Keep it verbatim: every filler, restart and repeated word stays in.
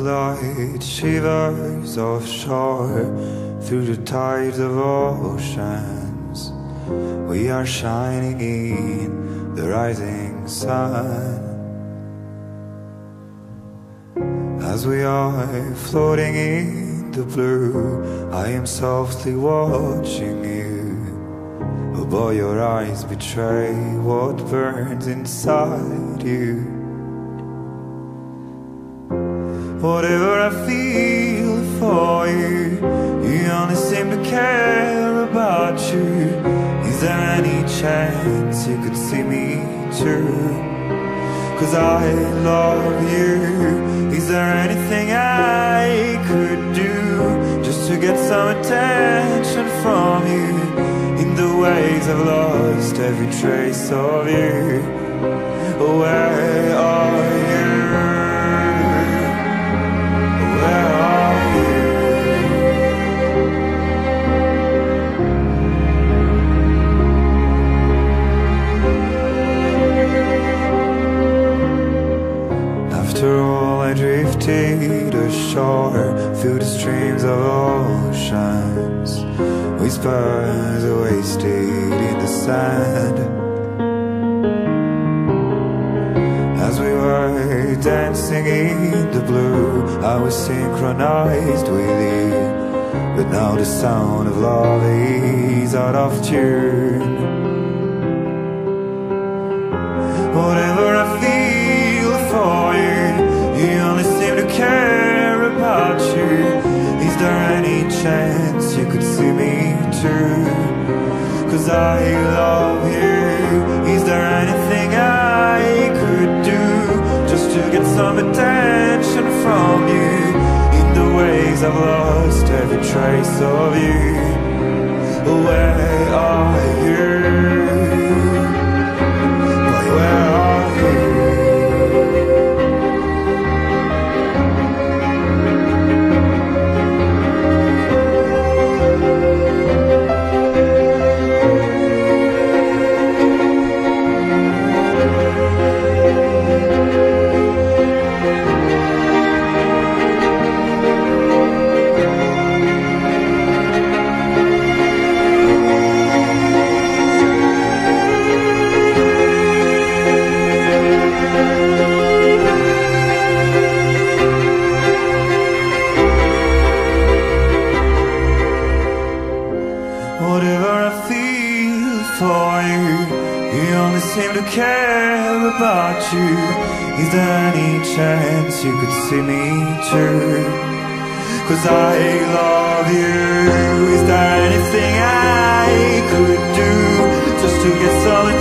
light shivers offshore through the tides of oceans. We are shining in the rising sun. As we are floating in the blue, I am softly watching you. Oh boy, your eyes betray what burns inside you. Whatever I feel for you, you only seem to care about you. Is there any chance you could see me too? 'Cause I love you. Is there anything I could do just to get some attention from you? In the ways I've lost every trace of you. Where are you? Where are you? After all, I drifted ashore through the streams of oceans. Whispers are wasted in the sand. As we were dancing in the blue, I was synchronized with you. But now the sound of love is out of tune. Whatever I feel for you, you only seem to care about you. Is there any chance you could see me too? 'Cause I love you. Is there anything I could do just to get some attention from you? In the ways I've lost every trace of you. Where are you? Boy, where are you? Whatever I feel for you, you only seem to care about you. Is there any chance you could see me too? 'Cause I love you. Is there anything I could do just to get some